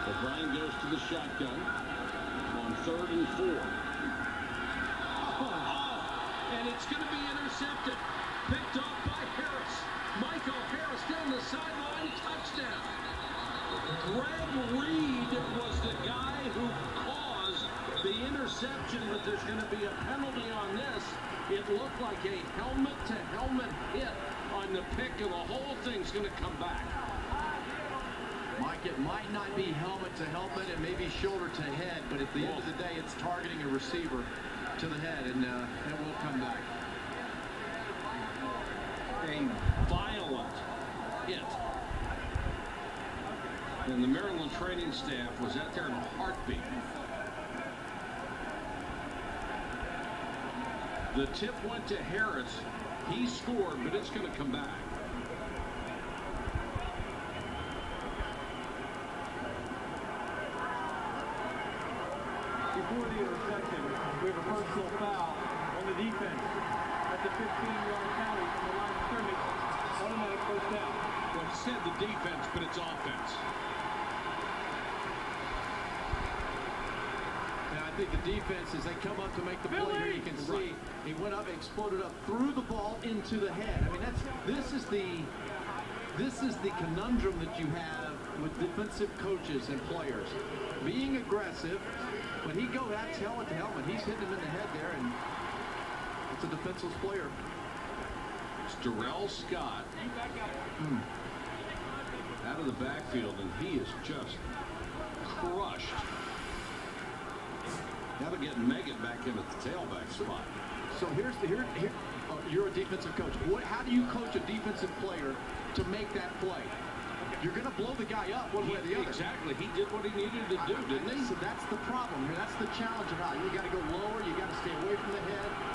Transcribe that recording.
O'Brien goes to the shotgun on 3rd and 4. And it's going to be intercepted. Picked off by Harris. Michael Harris down the sideline. Touchdown. Greg Reed was the guy who caused the interception, but there's going to be a penalty on this. It looked like a helmet-to-helmet hit on the pick, and the whole thing's going to come back. Mike, it might not be helmet to helmet, it may be shoulder to head, but at the end of the day, it's targeting a receiver to the head, and it will come back. A violent hit. And the Maryland training staff was out there in a heartbeat. The tip went to Harris. He scored, but it's going to come back. Before the interception, we have a personal foul on the defense at the 15-yard penalty from the line of scrimmage. Automatic first down. Well, it said the defense, but it's offense. Yeah, I think the defense, as they come up to make the play here, you can see he went up, exploded up, threw the ball into the head. I mean, this is the conundrum that you have with defensive coaches and players. Being aggressive, when he goes, that's helmet to helmet. He's hitting him in the head there, and it's a defenseless player. It's Darrell Scott out of the backfield, and he is just crushed. Got to get Megan back in at the tailback spot. So you're a defensive coach. How do you coach a defensive player to make that play? You're going to blow the guy up one way or the other. Exactly. He did what he needed to do, didn't he? So that's the problem here. That's the challenge of how you got to go lower. You got to stay away from the head.